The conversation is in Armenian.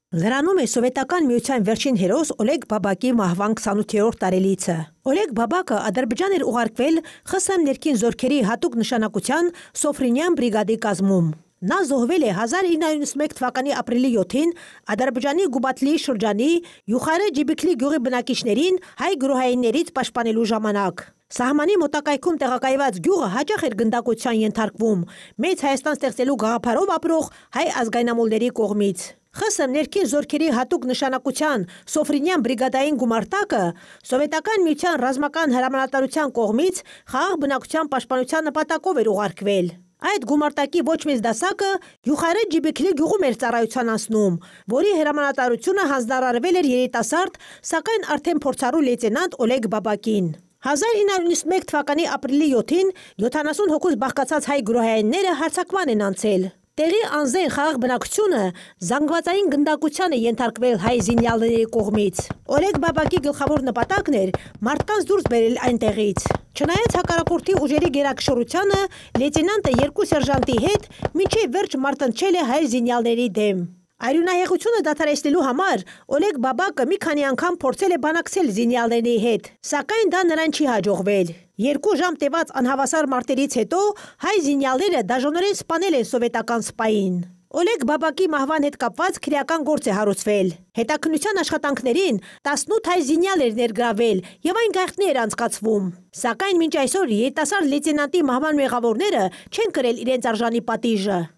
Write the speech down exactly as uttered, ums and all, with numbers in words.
Լրանում է Սովետական միության վերջին հերոս Օլեգ Բաբակի մահվան քսանութերորդ տարելիցը։ Օլեգ Բաբակը Ադրբեջան էր ուղարկվել ԽՍՀՄ ներքին զորքերի հատուկ նշանակության Սոֆրինյան բրիգադի կազմում։ Նա զոհվել է հազար ինը հարյուր նվաթ թվականի ապրիլի յոթին Ադրբեջանի Գուբաթլիի շրջանի Յուխարե Ջիբիքլի գյուղի բնակիչներին հայ գրոհայիններից պաշտպանելու ժամանակ։ Սահմանի մոտակայքում տեղակայված գյուղը հաճախ էր գնդակության ենթարկվում մեծ Հայաստան ստեղծելու գաղափարով ապրող հայ ազգայնամոլների կողմից։ ԽՍՀՄ ներքին զորքերի հատուկ նշանակության Սոֆրինյան բրիգադային գումարտակը Սովետական միության ռազմական հրամանատարության կողմից խաղաղ բնակության պաշտպանության նպատակով էր ուղարկվել։ Այդ գումարտակի ոչ մեծ դասակը Յուխարե Ջիբիքլի գյուղում էր ծառայության անցնում, որի հրամանատարությունը հանձնարարվել էր երիտասարդ, սակայն արդեն փորձառու լեյտենանտ Օլեգ Բաբակին։ հազար ինը հարյուր նվաթ թվականի ապրիլի յոթին յոթանասուն հոգուց բաղկացած հայ գրոհայինները հարձակման են անցել։ Տեղի անզեն խաղաղ բնակչությունը զանգվածային գնդակության է ենթարկվել հայ զինյալների կողմից։ Օլեգ Բաբակի գլխավոր նպատակն էր մարդկանց դուրս բերել այնտեղից։ Չնայած հակառակորդի ուժերի գերակշռությանը, լեյտենանտը երկու սերժանտի հետ մինչև վերջ մարտնչել է հայ զինյալների դեմ։ Արյունահեղությունը դադարեցնելու համար Օլեգ Բաբակը մի քանի անգամ փորձել է բանակցել զինյալների հետ, սակայն դա նրան չի հաջողվել։ Երկու ժամ տևած անհավասար մարտերից հետո հայ զինյալները դաժանորեն սպանել են սովետական սպային։ Օլեգ Բաբակի մահվան հետ կապված քրեական գործ է հարուցվել։ Հետաքննության աշխատանքներին տասնութ հայ զինյալ էր ներգրավել եւ այն գաղտնի էր անցկացվում։ Սակայն մինչ այսօր երիտասարդ լեյտենանտի մահվան մեղավորները չեն կրել իրենց արժանի պատիժը։